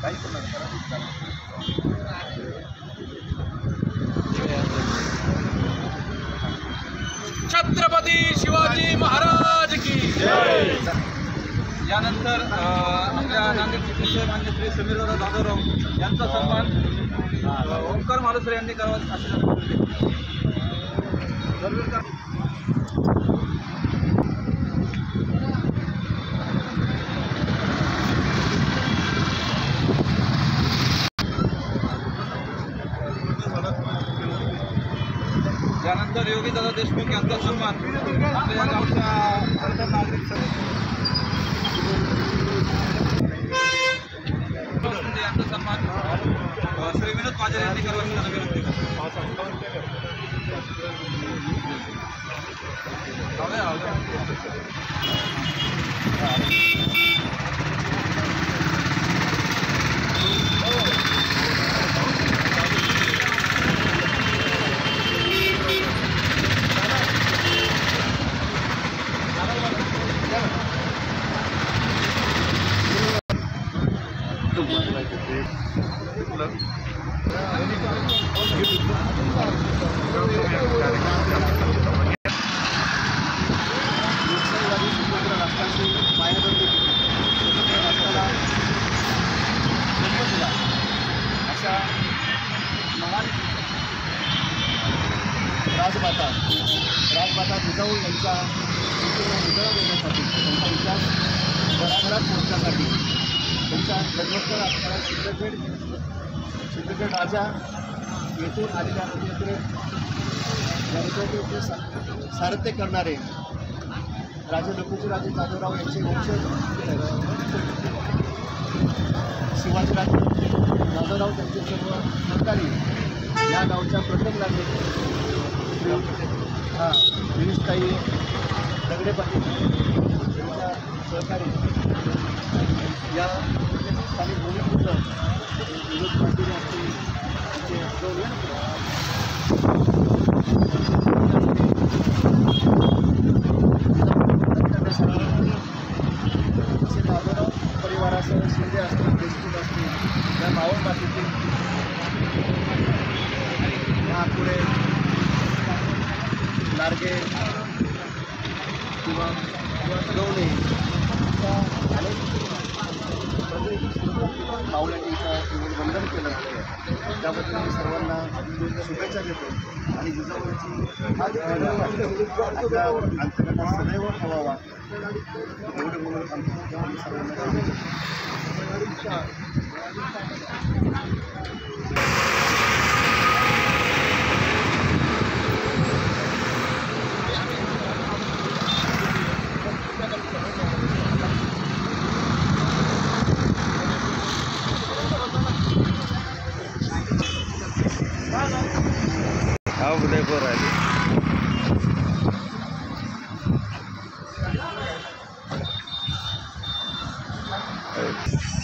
काही पण करा. छत्रपती शिवाजी महाराज की जय. यानंतर आपल्या नांदेड जिल्ह्याचे मान्य श्री समीरदादा जाधवराव यांचा सन्मान ओंकार मालुसरे यांनी करावा असे यानंतर योगीदादा देशमुख यांचा सन्मान आपल्या या गावच्या नागरिक यांचा सन्मान श्री विनोद पाजर यांनी करावा अशी विनंती अशा महान राजमाता जिजाऊ यांच्या उजाळा देण्यासाठी त्यांचा विकास घराघरात पोहोचण्यासाठी त्यांच्या जन्मस्थळ असणारा सिद्धगड राजा येथून आलेल्या रथयात्रे या रथयात्रेचे सारथ्य करणारे राजे लखुजीराजे जाधवराव यांचे वंशज शिवाजीराजे जाधवराव त्यांचे सर्व सहकारी या गावच्या प्रथम नागरिक गिरीशताई दगडे पाटील यांच्या सहकारी या स्थानिक भूमिपुत्र विनोद पाटील असतील त्यांचे जाधवराव परिवारासह शिंदे असतील देशमुख असतील या मावळमातीतील महापुढे नारगे किंवा गवणे अशा अनेक मावळ्यांनी वंदन केलं त्याबद्दल मी सर्वांना शुभेच्छा देतो आणि जिजाऊची हाच आपल्या अंतर्गत सदैव ठेवावा एवढे म्हणून आम्ही सर्वांना उदयपूर आहे.